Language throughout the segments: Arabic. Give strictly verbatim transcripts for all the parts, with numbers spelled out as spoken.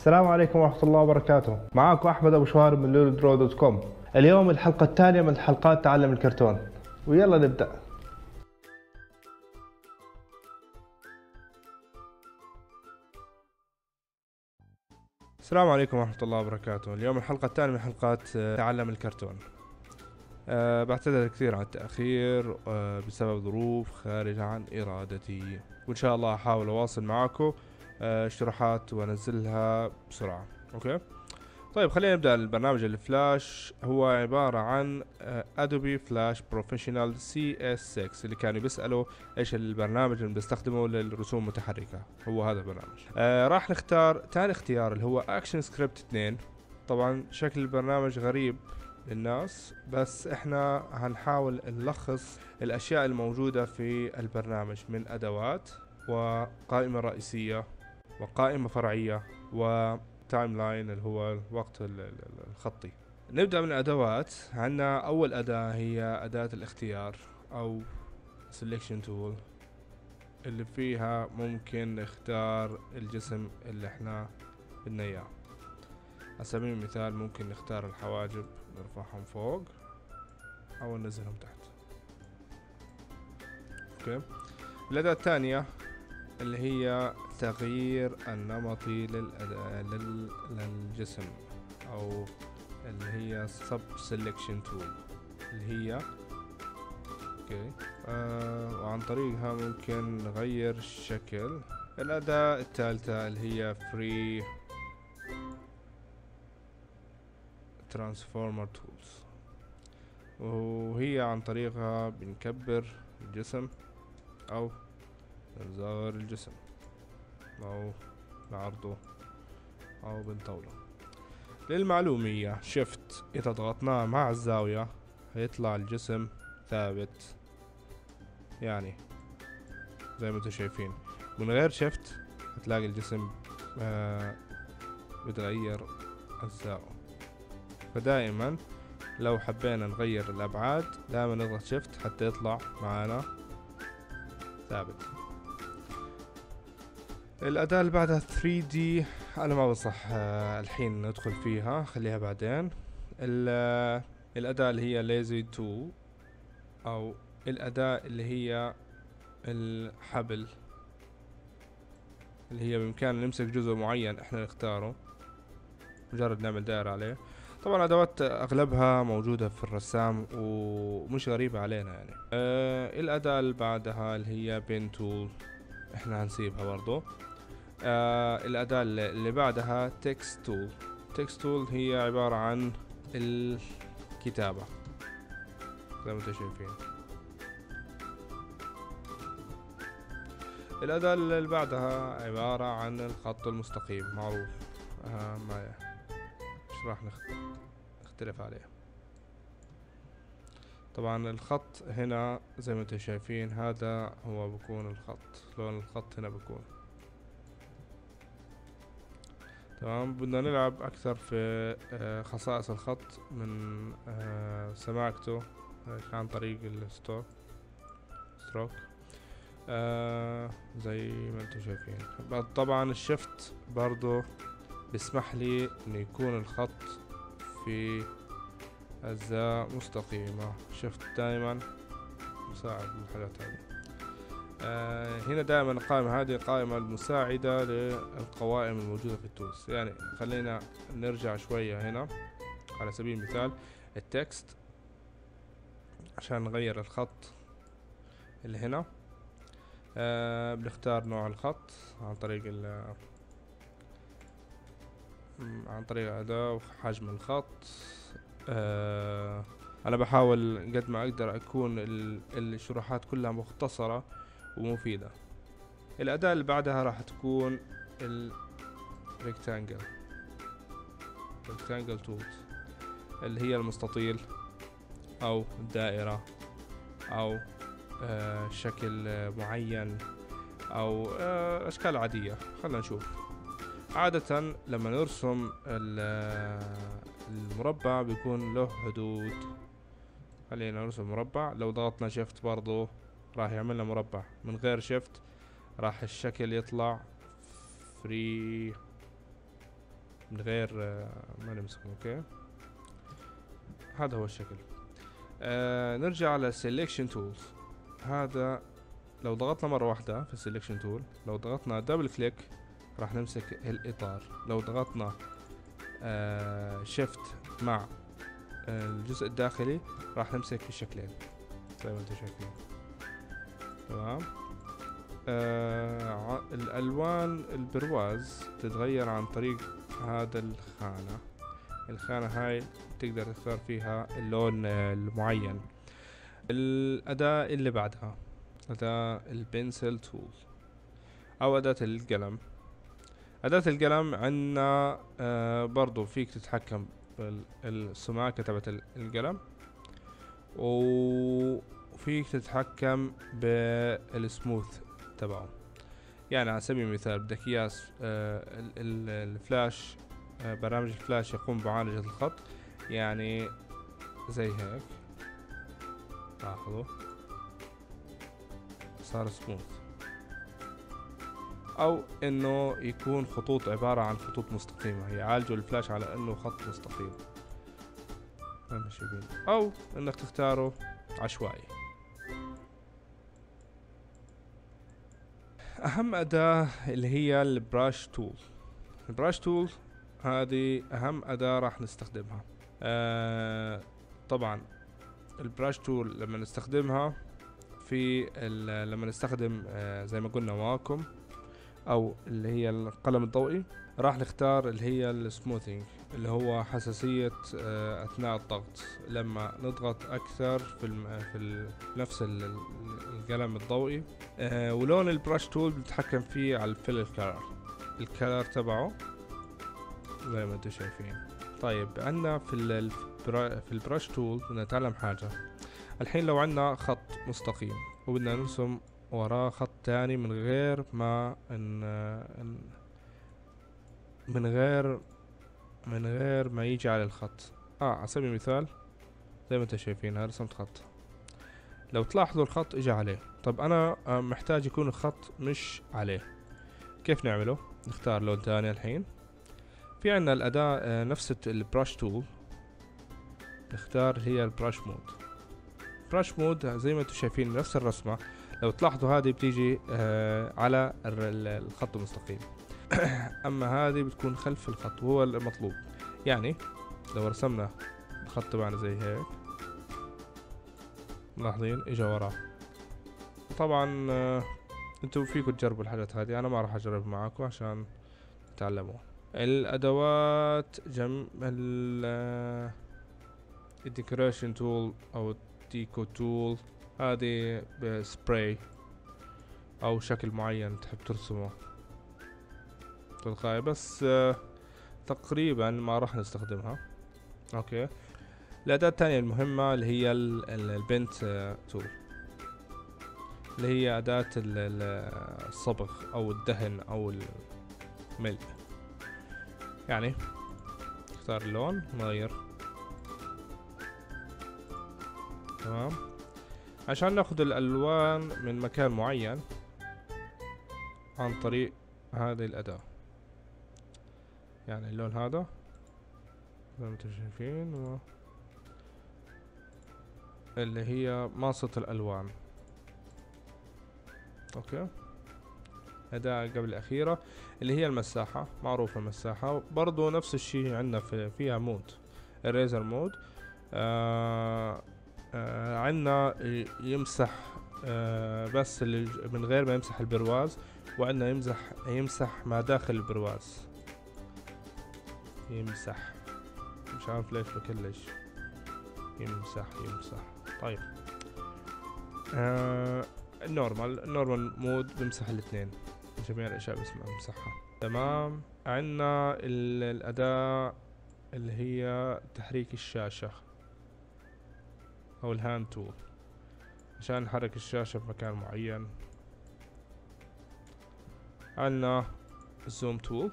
السلام عليكم ورحمة الله وبركاته. معاكم أحمد أبو شوارب من لولو درو دوت كوم. اليوم الحلقة الثانية من حلقات تعلم الكرتون، ويلا نبدأ. السلام عليكم ورحمة الله وبركاته. اليوم الحلقة الثانية من حلقات تعلم الكرتون. أه بعتذر كثير عن التأخير أه بسبب ظروف خارجة عن إرادتي، وإن شاء الله أحاول أواصل معاكم أه شروحات وأنزلها بسرعة. أوكي، طيب خلينا نبدأ. البرنامج الفلاش هو عبارة عن أدوبي فلاش بروفيشنال سي إس ستة، اللي كانوا بيسألوا إيش البرنامج اللي بنستخدمه للرسوم المتحركة. هو هذا البرنامج. آه راح نختار ثاني اختيار اللي هو أكشن سكريبت اثنين. طبعا شكل البرنامج غريب للناس، بس احنا هنحاول نلخص الأشياء الموجودة في البرنامج من أدوات وقائمة رئيسية وقائمة فرعية و تايم لاين اللي هو الوقت الخطي. نبدأ من الأدوات. عندنا أول أداة هي أداة الاختيار أو selection tool، اللي فيها ممكن نختار الجسم اللي احنا بدنا إياه. على سبيل المثال ممكن نختار الحواجب، نرفعهم فوق أو ننزلهم تحت. أوكي. الأداة الثانية اللي هي تغيير النمطي لل... للجسم او اللي هي sub selection tool، اللي هي اوكي آه وعن طريقها ممكن نغير الشكل. الأداة الثالثة اللي هي free transformer tools، وهي عن طريقها بنكبر الجسم او نصغر الجسم او نعرضه او بنطوله. للمعلومية شيفت اذا ضغطناه مع الزاوية هيطلع الجسم ثابت، يعني زي ما انتم شايفين. من غير شيفت هتلاقي الجسم آه بتغير اجزاؤه. فدائما لو حبينا نغير الابعاد دائما نضغط شيفت حتى يطلع معنا ثابت. الأداة اللي بعدها ثري دي أنا ما بنصح آه الحين ندخل فيها، خليها بعدين. الأداة اللي هي ليزي تو أو الأداة اللي هي الحبل، اللي هي بإمكاننا نمسك جزء معين إحنا نختاره، مجرد نعمل دائرة عليه. طبعا أدوات أغلبها موجودة في الرسام ومش غريبة علينا يعني. آه الأداة اللي بعدها اللي هي بين تول، إحنا هنسيبها برضو. آه الأداة اللي بعدها تكست تول. تكست تول هي عبارة عن الكتابة زي ما انتم شايفين. الأداة اللي بعدها عبارة عن الخط المستقيم، معروف آه ما مش راح نختلف عليه. طبعا الخط هنا زي ما انتم شايفين هذا هو بكون الخط، لون الخط هنا بكون تمام. بدنا نلعب اكثر في خصائص الخط من سماكته عن طريق الستروك ستروك آه زي ما انتم شايفين. طبعا الشفت برضو بيسمح لي انه يكون الخط في أجزاء مستقيمة. شفت دائما مساعد للحاجات هذه. آه هنا دائما القائمة هذه القائمة المساعدة للقوائم الموجودة في التولز. يعني خلينا نرجع شوية هنا على سبيل المثال التكست عشان نغير الخط اللي هنا. آه بنختار نوع الخط عن طريق ال عن طريق أداة وحجم الخط. آه أنا بحاول قد ما أقدر أكون الشروحات كلها مختصرة ومفيدة. الأداة اللي بعدها راح تكون الريكتانجل ريكتانجل تولز، اللي هي المستطيل أو الدائرة أو آه شكل معين أو آه أشكال عادية. خلنا نشوف. عادة لما نرسم المربع بيكون له حدود. خلينا نرسم مربع، لو ضغطنا شيفت برضو راح يعملنا مربع. من غير شيفت راح الشكل يطلع فري من غير آه ما نمسكه. اوكي هذا هو الشكل. آه نرجع على selection tools. هذا لو ضغطنا مرة واحدة في selection tool، لو ضغطنا دبل كليك راح نمسك الإطار. لو ضغطنا آه shift مع آه الجزء الداخلي راح نمسك في الشكلين زي ما انتم شايفين. تمام. آه الألوان البرواز تتغير عن طريق هذا الخانة. الخانة هاي تقدر تختار فيها اللون المعين. الأداة اللي بعدها أداة البنسل تول أو أداة القلم. أداة القلم عنا آه برضو فيك تتحكم بالسماكة تبعت القلم، وفيك تتحكم بالسموث تبعه. يعني على سبيل المثال بدك اياه آه الفلاش، آه برنامج الفلاش يقوم بمعالجة الخط، يعني زي هيك لاحظوا صار سموث، او انه يكون خطوط عبارة عن خطوط مستقيمة، يعالجوا الفلاش على انه خط مستقيم، او انك تختاره عشوائي. اهم اداة اللي هي البراش تول. البراش تول هذه اهم اداة راح نستخدمها. آه طبعا البراش تول لما نستخدمها في لما نستخدم آه زي ما قلنا واكم او اللي هي القلم الضوئي، راح نختار اللي هي السموثينج اللي هو حساسية آه اثناء الضغط. لما نضغط اكثر في الم... في ال... نفس ال... القلم الضوئي. آه ولون البراش تول بنتحكم فيه على الفيل الكلر، الكلر تبعه زي ما انتم شايفين. طيب عندنا في ال... في البراش تول بدنا نتعلم حاجة. الحين لو عندنا خط مستقيم وبدنا نرسم وراه خط تاني من غير ما ان من غير من غير ما يجي على الخط. اه على سبيل المثال زي ما انتم شايفين هذا رسمت خط، لو تلاحظوا الخط اجى عليه. طب انا محتاج يكون الخط مش عليه، كيف نعمله؟ نختار لون تاني. الحين في عنا الاداة نفس البراش تول، نختار هي البراش مود. براش مود زي ما انتم شايفين نفس الرسمة، لو تلاحظوا هذه بتيجي آه على الخط المستقيم اما هذه بتكون خلف الخط وهو المطلوب. يعني لو رسمنا الخط تبعنا زي هيك ملاحظين اجا وراه. طبعا آه انتوا فيكم تجربوا الحاجات هذه، انا ما راح اجرب معاكم عشان تتعلموا. الادوات جم الديكوريشن تول او ديكو تول، هذه بسبراي او شكل معين تحب ترسمه تلقائي، بس آه تقريبا ما راح نستخدمها. اوكي الاداة الثانية المهمة اللي هي البنت آه تول، اللي هي اداة الصبغ او الدهن او الملء. يعني اختار اللون نغير. تمام. عشان ناخد الالوان من مكان معين عن طريق هذه الاداة، يعني اللون هذا زي ما انتم شايفين و... اللي هي ماصة الالوان. اوكي أداة قبل الأخيرة اللي هي المساحة، معروفة المساحة برضو نفس الشيء عندنا في فيها مود الريزر مود. آه آه عندنا يمسح آه بس اللي من غير ما يمسح البرواز، وعندنا يمسح يمسح ما داخل البرواز. يمسح مش عارف ليش بكلش يمسح يمسح. طيب آه النورمال النورمال مود بمسح الاثنين، جميع الاشياء باسمها بمسحها. تمام. عندنا الاداة اللي هي تحريك الشاشة او الهاند تول عشان نحرك الشاشة في مكان معين. عندنا الزوم تول.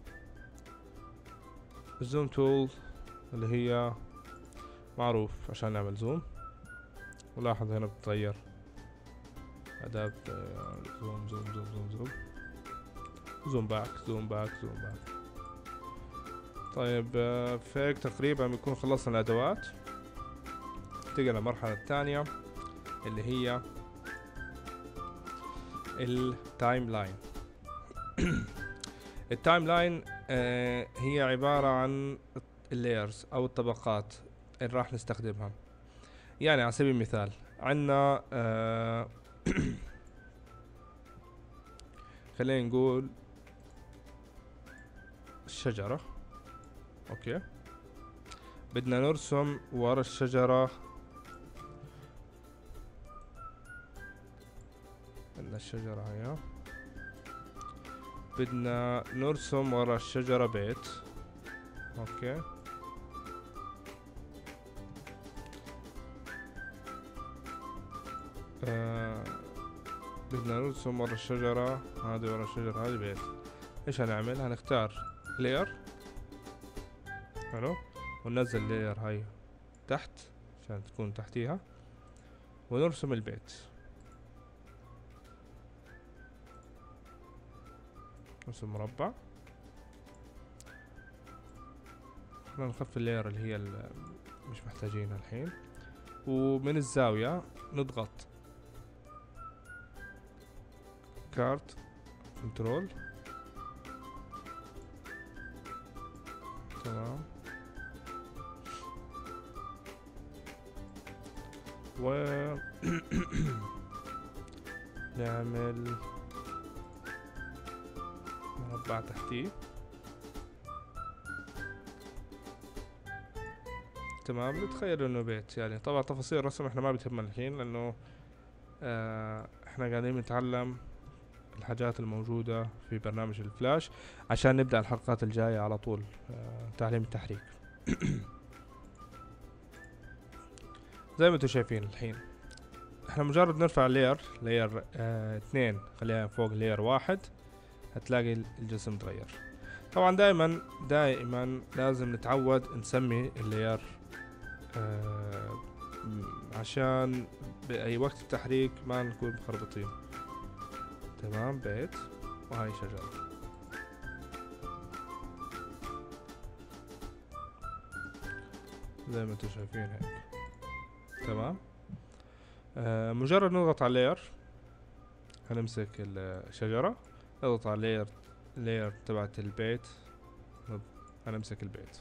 الزوم تول اللي هي معروف عشان نعمل زوم، ولاحظ هنا بتغير أداة زوم زوم زوم زوم زوم زوم باك زوم باك زوم باك. طيب آه، في هيك تقريبا بنكون خلصنا الادوات. ننتقل للمرحلة الثانية اللي هي التايم لاين. التايم لاين آه هي عبارة عن اللايرز او الطبقات اللي راح نستخدمها. يعني على سبيل المثال عندنا آه خلينا نقول الشجرة. اوكي، بدنا نرسم ورا الشجرة. عندنا الشجرة هيا، بدنا نرسم ورا الشجرة بيت. اوكي، آه بدنا نرسم ورا الشجرة هذه، ورا الشجرة هذه بيت. ايش هنعمل؟ هنختار لاير، حلو، وننزل اللاير هاي تحت عشان تكون تحتيها، ونرسم البيت. نرسم مربع. خلينا نخفي اللاير اللي هي اللي مش محتاجينها الحين، ومن الزاوية نضغط كارت كنترول. تمام، و نعمل مربع تحتيه. تمام، نتخيل انه بيت. يعني طبعا تفاصيل الرسم احنا ما بتهمنا الحين، لانه اه احنا قاعدين نتعلم الحاجات الموجودة في برنامج الفلاش عشان نبدأ الحلقات الجاية على طول اه تعليم التحريك. زي ما انتم شايفين الحين احنا مجرد نرفع لاير لاير اه اثنين، خليها فوق لاير واحد، هتلاقي الجسم تغير. طبعا دائما دائما لازم نتعود نسمي اللاير آه عشان بأي وقت التحريك ما نكون مخربطين. تمام، بيت، وهاي شجرة. زي ما انتم شايفين هيك. تمام، آه مجرد نضغط على اللاير، هنمسك الشجرة، نضغط على اللاير اللاير تبعت البيت، هنمسك البيت.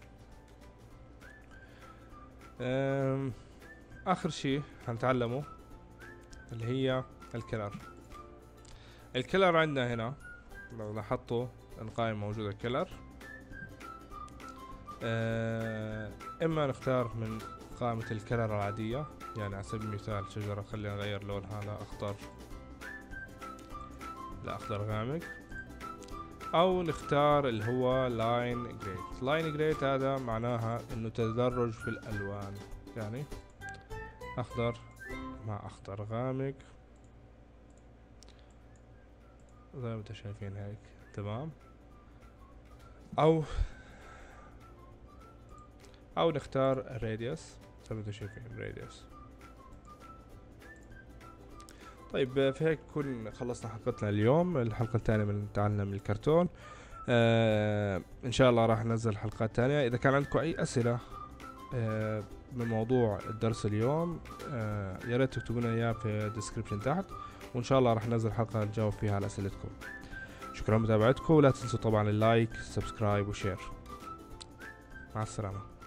اخر شي هنتعلمه اللي هي الكلر. الكلر عندنا هنا لو لاحظتوا القائمة موجودة كلر. اما نختار من قائمة الكلر العادية، يعني على سبيل المثال شجرة خلينا نغير لونها لأخضر لأخضر غامق، او نختار اللي هو لاين جريد. لاين جريد هذا معناها انه تدرج في الالوان، يعني اخضر مع اخضر غامق زي ما انتم شايفين هيك. تمام، او او نختار الراديوس زي ما انتم شايفين الراديوس. طيب في هيك نكون خلصنا حلقتنا اليوم، الحلقة الثانية من تعلم الكرتون. آه ان شاء الله راح ننزل حلقات تانية. اذا كان عندكم اي اسئلة آه من موضوع الدرس اليوم آه يا ريت تكتبوا لنا اياه في الديسكربشن تحت، وان شاء الله راح ننزل حلقة نجاوب فيها على اسئلتكم. شكرا لمتابعتكم، ولا تنسوا طبعا اللايك، سبسكرايب وشير. مع السلامة.